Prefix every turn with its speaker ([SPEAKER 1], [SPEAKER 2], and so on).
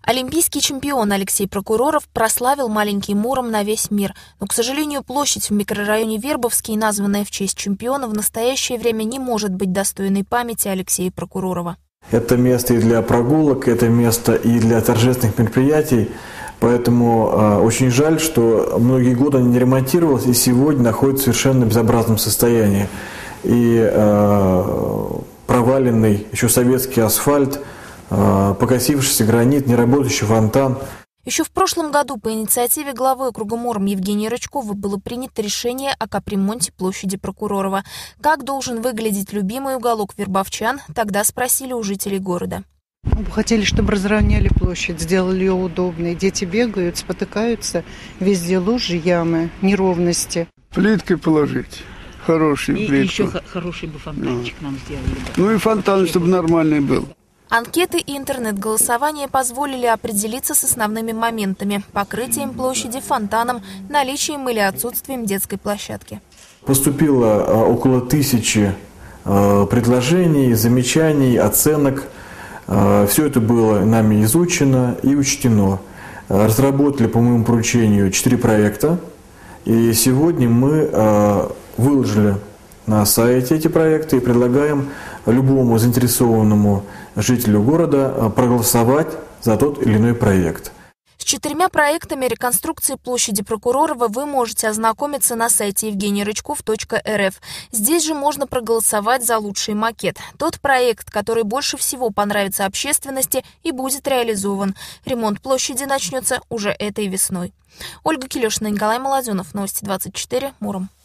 [SPEAKER 1] Олимпийский чемпион Алексей Прокуроров прославил маленький Муром на весь мир. Но, к сожалению, площадь в микрорайоне Вербовский, названная в честь чемпиона, в настоящее время не может быть достойной памяти Алексея Прокуророва.
[SPEAKER 2] Это место и для прогулок, это место и для торжественных мероприятий. Поэтому очень жаль, что многие годы не ремонтировалось и сегодня находится в совершенно безобразном состоянии. И проваленный еще советский асфальт, покосившийся гранит, неработающий фонтан.
[SPEAKER 1] Еще в прошлом году по инициативе главы округа Муром Евгения Рычкова было принято решение о капремонте площади Прокуророва. Как должен выглядеть любимый уголок вербовчан, тогда спросили у жителей города.
[SPEAKER 3] Мы бы хотели, чтобы разровняли площадь, сделали ее удобной. Дети бегают, спотыкаются, везде лужи, ямы, неровности.
[SPEAKER 4] Плиткой положить, хорошую плитку.
[SPEAKER 5] И еще хороший бы фонтанчик нам сделали.
[SPEAKER 4] Ну и фонтан, чтобы нормальный был.
[SPEAKER 1] Анкеты и интернет-голосование позволили определиться с основными моментами – покрытием площади, фонтаном, наличием или отсутствием детской площадки.
[SPEAKER 2] Поступило около 1000 предложений, замечаний, оценок. Все это было нами изучено и учтено. Разработали по моему поручению 4 проекта. И сегодня мы выложили на сайте эти проекты и предлагаем любому заинтересованному жителю города проголосовать за тот или иной проект.
[SPEAKER 1] С 4 проектами реконструкции площади Прокуророва вы можете ознакомиться на сайте evgenierычков.рф. Здесь же можно проголосовать за лучший макет. Тот проект, который больше всего понравится общественности и будет реализован. Ремонт площади начнется уже этой весной. Ольга Килешина, Николай Молоденов. Новости 24. Муром.